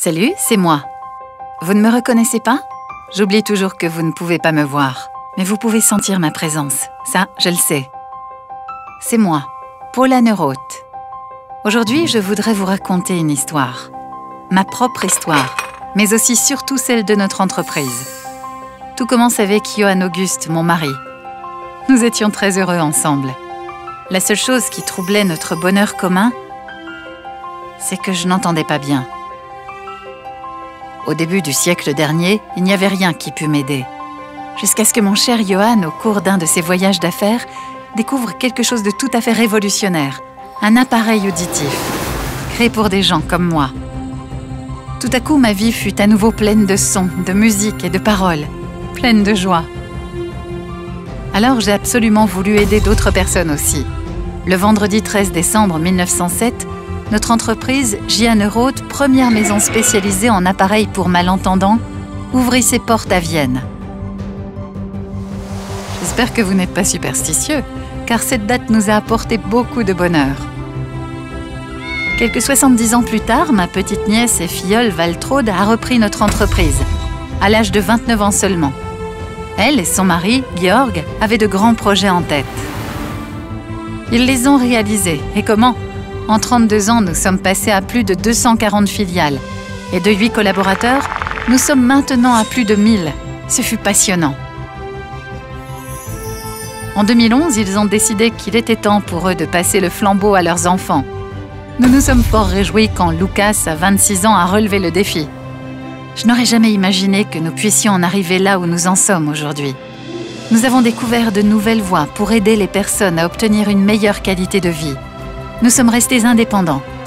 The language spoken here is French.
Salut, c'est moi. Vous ne me reconnaissez pas? J'oublie toujours que vous ne pouvez pas me voir. Mais vous pouvez sentir ma présence. Ça, je le sais. C'est moi, Paula Neurath. Aujourd'hui, je voudrais vous raconter une histoire. Ma propre histoire, mais aussi surtout celle de notre entreprise. Tout commence avec Johann Auguste, mon mari. Nous étions très heureux ensemble. La seule chose qui troublait notre bonheur commun, c'est que je n'entendais pas bien. Au début du siècle dernier, il n'y avait rien qui pût m'aider. Jusqu'à ce que mon cher Johann, au cours d'un de ses voyages d'affaires, découvre quelque chose de tout à fait révolutionnaire, un appareil auditif, créé pour des gens comme moi. Tout à coup, ma vie fut à nouveau pleine de sons, de musique et de paroles, pleine de joie. Alors j'ai absolument voulu aider d'autres personnes aussi. Le vendredi 13 décembre 1907, notre entreprise, J.A. Neurath, première maison spécialisée en appareils pour malentendants, ouvrit ses portes à Vienne. J'espère que vous n'êtes pas superstitieux, car cette date nous a apporté beaucoup de bonheur. Quelques 70 ans plus tard, ma petite nièce et filleule Waltraud a repris notre entreprise, à l'âge de 29 ans seulement. Elle et son mari, Georg, avaient de grands projets en tête. Ils les ont réalisés. Et comment? En 32 ans, nous sommes passés à plus de 240 filiales. Et de 8 collaborateurs, nous sommes maintenant à plus de 1000. Ce fut passionnant. En 2011, ils ont décidé qu'il était temps pour eux de passer le flambeau à leurs enfants. Nous nous sommes fort réjouis quand Lucas, à 26 ans, a relevé le défi. Je n'aurais jamais imaginé que nous puissions en arriver là où nous en sommes aujourd'hui. Nous avons découvert de nouvelles voies pour aider les personnes à obtenir une meilleure qualité de vie. Nous sommes restés indépendants